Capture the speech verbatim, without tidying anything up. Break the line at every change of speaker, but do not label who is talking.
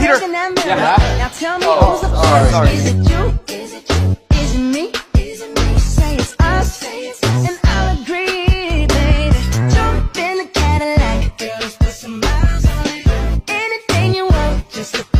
Peter.
Yeah.
Now tell me
Oh,
who's
sorry,
upset.
sorry.
Is it you? Is it you? Is it me? Is it me? Say it's us, and I'll agree, baby. Jump in the Cadillac, girl, let's put some miles on it. Anything you want, just